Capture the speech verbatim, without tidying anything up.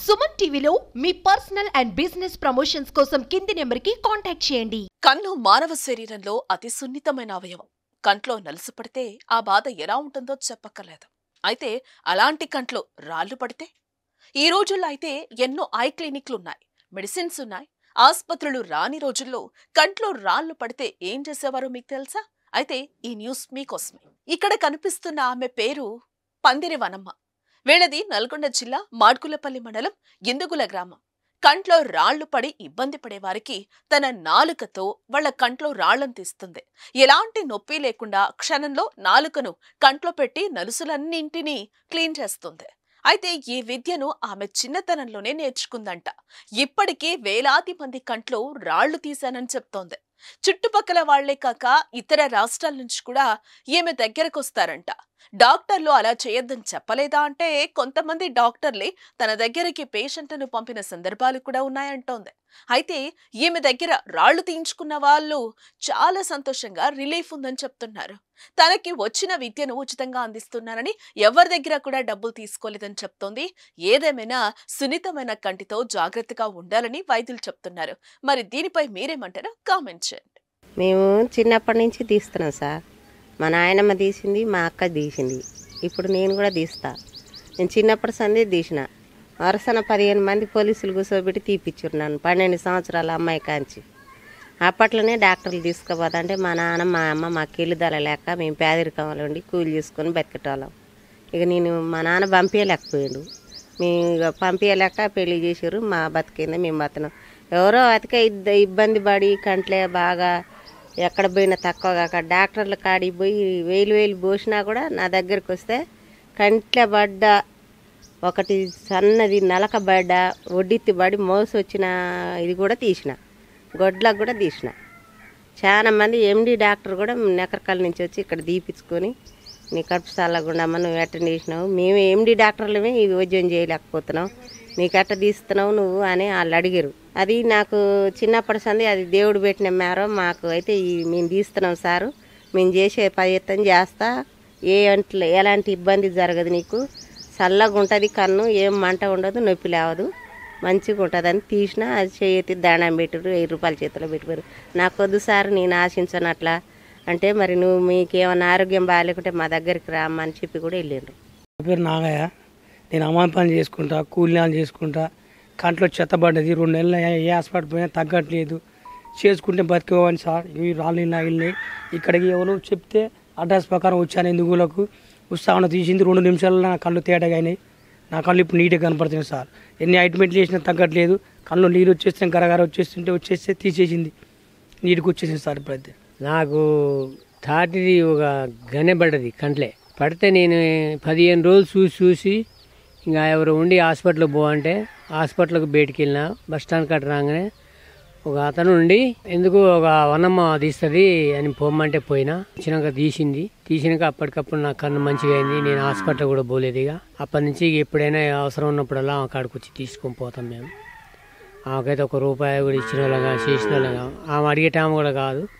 సుమన్ టీవీలో మీ personal and business promotions కోసం కింది నెంబర్కి కాంటాక్ట్ చేయండి. కన్ను మానవ శరీరంలో అతి సున్నితమైన అవయవం. కంట్లో నలుసు పడితే ఆ బాధ ఎలా ఉంటుందో చెప్పక్కర్లేదు. అయితే అలాంటి కంట్లో రాళ్లు పడితే? ఈ రోజుల్లో అయితే ఎన్నో ఐ క్లినిక్లున్నాయి, మెడిసిన్స్ ఉన్నాయి. ఆస్పత్రులు రాని రోజుల్లో కంట్లో రాళ్లు పడితే ఏం చేసేవారో మీకు తెలుసా? అయితే ఈ న్యూస్ మీకోసమే. ఇక్కడ కనిపిస్తున్న ఆమె పేరు పందిరి వనమ్మ. వీళ్ళది నల్గొండ జిల్లా మాడ్గులపల్లి మండలం ఇందుగుల గ్రామం. కంట్లో రాళ్లు పడి ఇబ్బంది పడే వారికి తన నాలుకతో వాళ్ల కంట్లో రాళ్లను తీస్తుంది. ఎలాంటి నొప్పి లేకుండా క్షణంలో నాలుకను కంట్లో పెట్టి నలుసులన్నింటినీ క్లీన్ చేస్తుంది. అయితే ఈ విద్యను ఆమె చిన్నతనంలోనే నేర్చుకుందంట. ఇప్పటికీ వేలాది మంది కంట్లో రాళ్లు తీశానని చెప్తోంది. చుట్టుపక్కల వాళ్లే కాక ఇతర రాష్ట్రాల నుంచి కూడా ఈమె దగ్గరకొస్తారంట. డాక్టర్లు అలా చేయొద్దని చెప్పలేదా అంటే కొంతమంది డాక్టర్లే తన దగ్గరికి పేషెంట్ను పంపిన సందర్భాలు కూడా ఉన్నాయంటోంది. అయితే ఈమె దగ్గర రాళ్లు తీయించుకున్న వాళ్ళు చాలా సంతోషంగా రిలీఫ్ ఉందని చెప్తున్నారు. తనకి వచ్చిన విద్యను ఉచితంగా అందిస్తున్నారని, ఎవరి దగ్గర కూడా డబ్బులు తీసుకోలేదని చెప్తోంది. ఏదేమైనా సున్నితమైన కంటితో జాగ్రత్తగా ఉండాలని వైద్యులు చెప్తున్నారు. మరి దీనిపై మీరేమంటారో కామెంట్ చేయండి. మేము చిన్నప్పటి నుంచి తీస్తున్నాం సార్. మా నాయనమ్మ తీసింది, మా అక్క తీసింది, ఇప్పుడు నేను కూడా తీస్తా. నేను చిన్నప్పటి సందే తీసిన. వరుసన పదిహేను మంది పోలీసులు కూర్చోబెట్టి తీపిచ్చారు నన్ను, పన్నెండు సంవత్సరాల అమ్మాయి కాంచి. అప్పట్లోనే డాక్టర్లు తీసుకుపోతుంటే మా నాన్న మా అమ్మ మాకు కెళ్ళుదల లేక మేము పేదరికంలో ఉండి కూలి చేసుకొని బతికేటోళ్ళం. ఇక నేను మా నాన్న పంపించలేకపోయాడు. మేము ఇక పంపించలేక పెళ్లి చేసారు. మా బతికింద మేము బతున్నాం. ఎవరో అతిక ఇబ్బంది పడి కంట్లే బాగా ఎక్కడ పోయినా తక్కువ కాక డాక్టర్ల కాడికి పోయి వేలు వేలు పోసినా కూడా నా దగ్గరికి వస్తే కంట్ల పడ్డ ఒకటి సన్నది నలక పడ్డ ఒడ్డిత్తి పడి మోసి వచ్చిన ఇది కూడా తీసిన, గొడ్లకు కూడా తీసిన. చాలా మంది ఎండి డాక్టర్ కూడా నెకరకాల నుంచి వచ్చి ఇక్కడ తీపించుకొని నీ కడుపు చల్లగుండమ్మ నువ్వు అటెండ్ చేసినావు, మేము ఎండి డాక్టర్లమే ఈ వైద్యం చేయలేకపోతున్నావు, నీకు ఎట్ట తీస్తున్నావు నువ్వు అని వాళ్ళు అడిగారు. అది నాకు చిన్నప్పటి సంది అది దేవుడు పెట్టిన మేర మాకు అయితే ఈ మేము తీస్తున్నాం సారు, మేము చేసే ప్రయత్నం చేస్తా, ఏ అంట్లో ఎలాంటి ఇబ్బంది జరగదు, నీకు చల్లగా ఉంటుంది కన్ను, ఏం మంట ఉండదు, నొప్పి లేవదు, మంచిగా ఉంటుంది అని తీసిన. అది చేతి దాణం పెట్టారు, వెయ్యి రూపాయల చేతిలో పెట్టారు. నాకు వద్దు సార్, నేను ఆశించను అట్లా అంటే, మరి నువ్వు మీకేమైనా ఆరోగ్యం బాగాలేకుంటే మా దగ్గరికి రామ్మని చెప్పి కూడా వెళ్ళిండ్రు. నా పేరు నాగయ్య. నేను అమ్మాయి పని చేసుకుంటా, కూలి నాలు చేసుకుంటా. కంట్లో చెత్తబడ్డది, రెండు నెలలు ఏ హాస్పిటల్ పోయినా తగ్గట్లేదు, చేసుకుంటే బతికేవాడిని సార్. ఇవి రాళ్ళు ఇలా వెళ్ళినాయి. ఇక్కడికి ఎవరు చెప్తే అడ్రస్ ప్రకారం వచ్చాను. ఎందుకులకు ఉత్సాహం తీసింది, రెండు నిమిషాల్లో నా కళ్ళు తేటగా అయినాయి. నా కళ్ళు ఇప్పుడు నీట్గా కనపడుతున్నాయి సార్. ఎన్ని ఐట్మెంట్లు చేసినా తగ్గట్లేదు. కళ్ళు నీళ్ళు వచ్చేస్తే గరగర వచ్చేస్తుంటే వచ్చేస్తే తీసేసింది, నీటికి వచ్చేసింది సార్. ఇప్పుడైతే నాకు తాటిది ఒక గనె పడ్డది కంట్లే. పడితే నేను పదిహేను రోజులు చూసి చూసి ఇంకా ఎవరు ఉండి హాస్పిటల్కి పోవంటే హాస్పిటల్కి బయటికి వెళ్ళినా. బస్ స్టాండ్ కట్ట రాగానే ఒక అతను ఉండి ఎందుకు ఒక వనమ్మ తీస్తుంది అని పోమ్మంటే పోయినా. వచ్చినాక తీసింది. తీసినాక అప్పటికప్పుడు నా కన్ను మంచిగా అయింది. నేను హాస్పిటల్ కూడా పోలేదు. ఇక అప్పటి నుంచి ఎప్పుడైనా అవసరం ఉన్నప్పుడల్లా అక్కడికి వచ్చి తీసుకొని పోతాం మేము. ఆమెకైతే ఒక రూపాయి కూడా ఇచ్చిన వాళ్ళగా చేసిన వాళ్ళగా ఆమె అడిగేటామె కూడా కాదు.